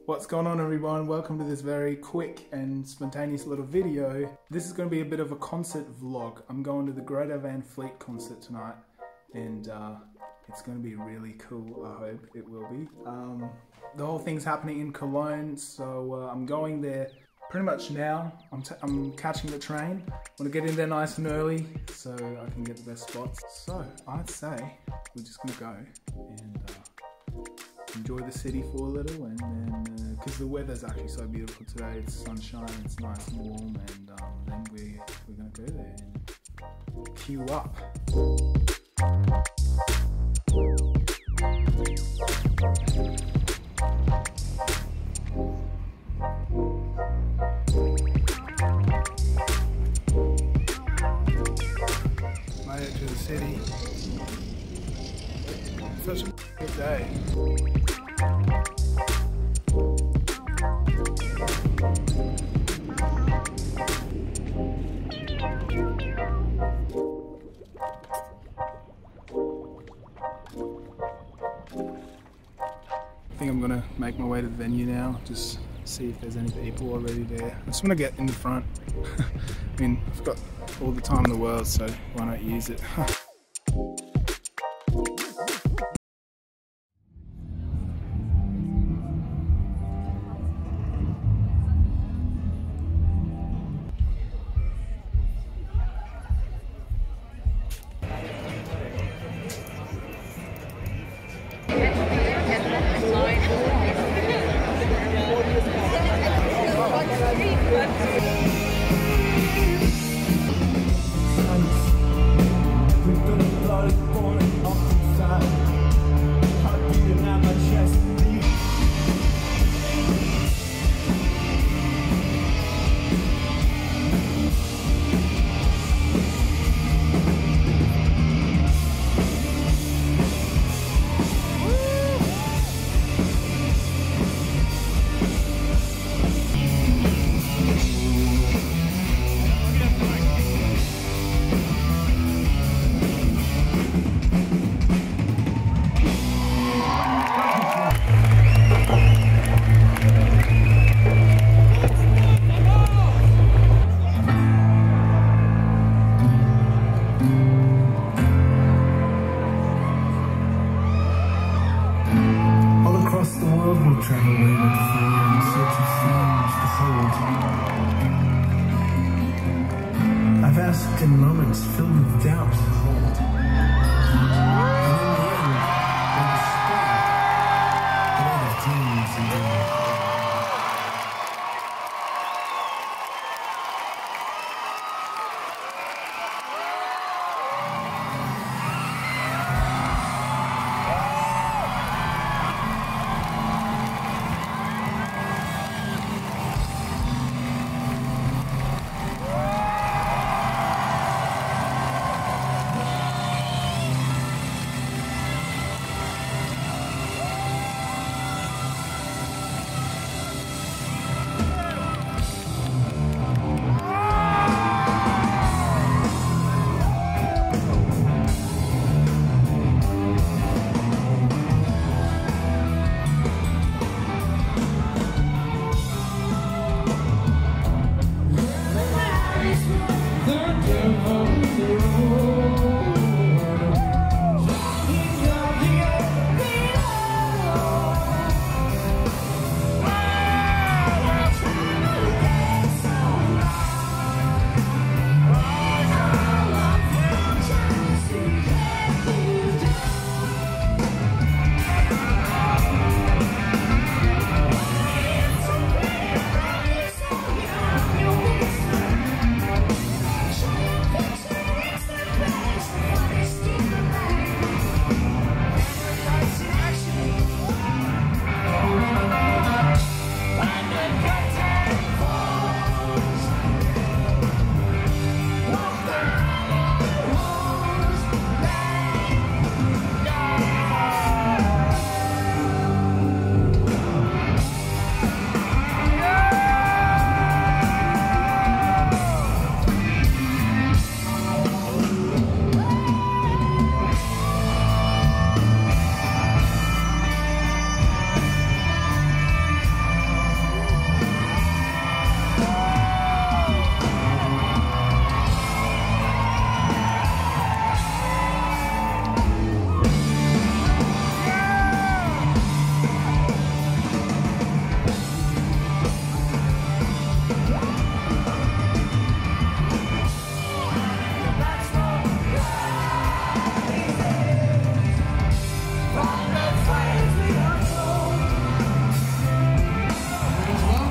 What's going on, everyone? Welcome to this very quick and spontaneous little video. This is going to be a bit of a concert vlog. I'm going to the Greta Van Fleet concert tonight, and it's going to be really cool. I hope it will be. The whole thing's happening in Cologne, so I'm going there pretty much now. I'm catching the train. I want to get in there nice and early so I can get the best spots. So I'd say we're just going to go and enjoy the city for a little, and then because the weather's actually so beautiful today, it's sunshine, it's nice and warm, and then we're gonna go there and queue up. Made it to the city. Such a good day. I think I'm gonna make my way to the venue now, just see if there's any people already there. I just want to get in the front. I mean, I've got all the time in the world, so why not use it? Travel waited for in search of things to hold. I've asked in moments filled with doubt. And in the end, there was spring, a lot of dreams and dreams.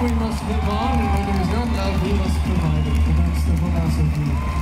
we must live on, and when there is not love, we must provide it. And that's the philosophy.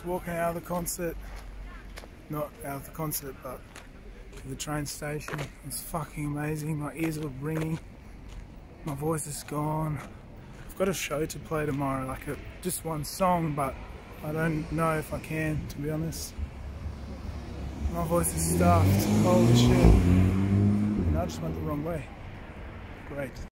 Just walking out of the concert. Not out of the concert, but to the train station. It's fucking amazing. My ears were ringing. My voice is gone. I've got a show to play tomorrow, like just one song, but I don't know if I can, to be honest. My voice is stuffed. Holy shit. And I just went the wrong way. Great.